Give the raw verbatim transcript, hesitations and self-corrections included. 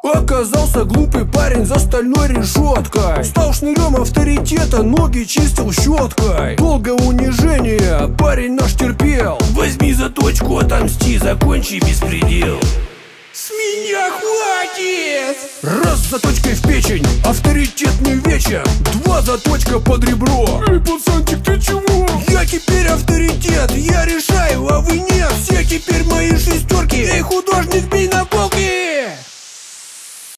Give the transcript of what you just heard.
Оказался глупый парень за стальной решеткой. Стал шнырем авторитета, ноги чистил щеткой. Долго унижение парень наш терпел. Возьми заточку, отомсти, закончи беспредел. С меня хватит! Раз заточкой в печень, авторитет не вечен. Два заточка под ребро. Эй, пацанчик, ты чего? Я теперь авторитет, я решаю, а вы нет. Все теперь мои шестерки